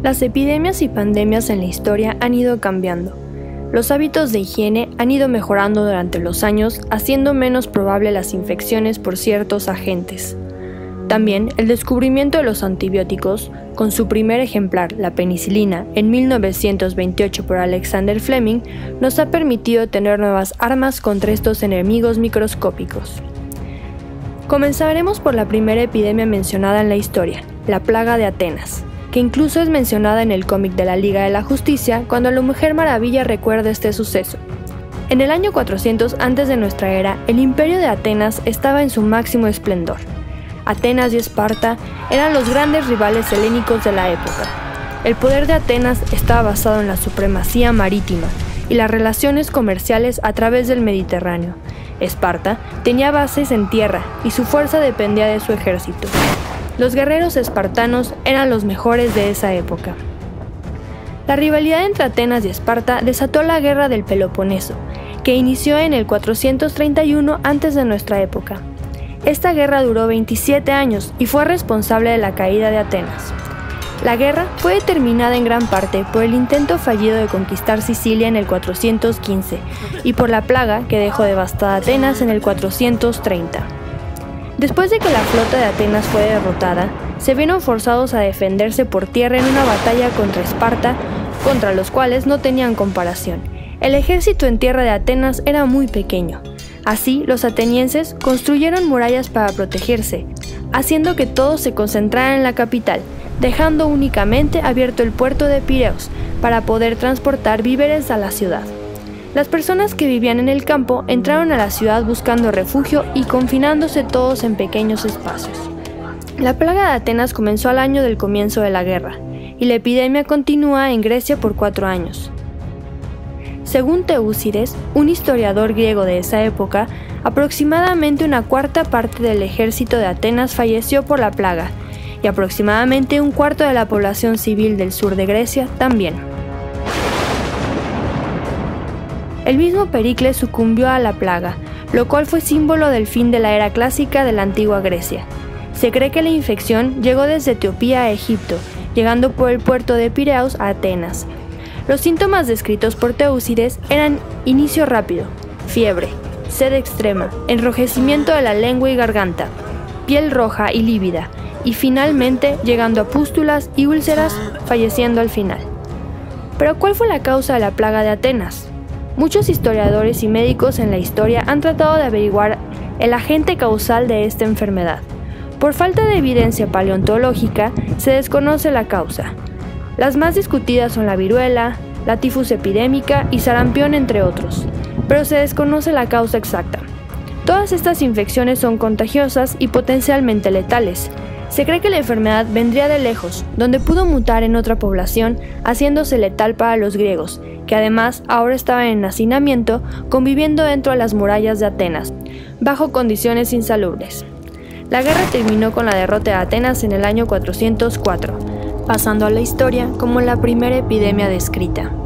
Las epidemias y pandemias en la historia han ido cambiando. Los hábitos de higiene han ido mejorando durante los años, haciendo menos probable las infecciones por ciertos agentes. También el descubrimiento de los antibióticos, con su primer ejemplar, la penicilina, en 1928 por Alexander Fleming, nos ha permitido tener nuevas armas contra estos enemigos microscópicos. Comenzaremos por la primera epidemia mencionada en la historia, la plaga de Atenas, que incluso es mencionada en el cómic de la Liga de la Justicia cuando la Mujer Maravilla recuerda este suceso. En el año 400 antes de nuestra era, el imperio de Atenas estaba en su máximo esplendor. Atenas y Esparta eran los grandes rivales helénicos de la época. El poder de Atenas estaba basado en la supremacía marítima y las relaciones comerciales a través del Mediterráneo. Esparta tenía bases en tierra y su fuerza dependía de su ejército. Los guerreros espartanos eran los mejores de esa época. La rivalidad entre Atenas y Esparta desató la Guerra del Peloponeso, que inició en el 431 antes de nuestra época. Esta guerra duró 27 años y fue responsable de la caída de Atenas. La guerra fue determinada en gran parte por el intento fallido de conquistar Sicilia en el 415 y por la plaga que dejó devastada Atenas en el 430. Después de que la flota de Atenas fue derrotada, se vieron forzados a defenderse por tierra en una batalla contra Esparta, contra los cuales no tenían comparación. El ejército en tierra de Atenas era muy pequeño. Así, los atenienses construyeron murallas para protegerse, haciendo que todos se concentraran en la capital, dejando únicamente abierto el puerto de Pireos para poder transportar víveres a la ciudad. Las personas que vivían en el campo entraron a la ciudad buscando refugio y confinándose todos en pequeños espacios. La plaga de Atenas comenzó al año del comienzo de la guerra, y la epidemia continúa en Grecia por 4 años. Según Teúcides, un historiador griego de esa época, aproximadamente una cuarta parte del ejército de Atenas falleció por la plaga, y aproximadamente un cuarto de la población civil del sur de Grecia también. El mismo Pericles sucumbió a la plaga, lo cual fue símbolo del fin de la era clásica de la antigua Grecia. Se cree que la infección llegó desde Etiopía a Egipto, llegando por el puerto de Pireos a Atenas. Los síntomas descritos por Teúcides eran inicio rápido, fiebre, sed extrema, enrojecimiento de la lengua y garganta, piel roja y lívida, y finalmente llegando a pústulas y úlceras, falleciendo al final. ¿Pero cuál fue la causa de la plaga de Atenas? Muchos historiadores y médicos en la historia han tratado de averiguar el agente causal de esta enfermedad. Por falta de evidencia paleontológica, se desconoce la causa. Las más discutidas son la viruela, la tifus epidémica y sarampión, entre otros, pero se desconoce la causa exacta. Todas estas infecciones son contagiosas y potencialmente letales. Se cree que la enfermedad vendría de lejos, donde pudo mutar en otra población, haciéndose letal para los griegos, que además ahora estaban en hacinamiento, conviviendo dentro de las murallas de Atenas, bajo condiciones insalubres. La guerra terminó con la derrota de Atenas en el año 404, pasando a la historia como la primera epidemia descrita.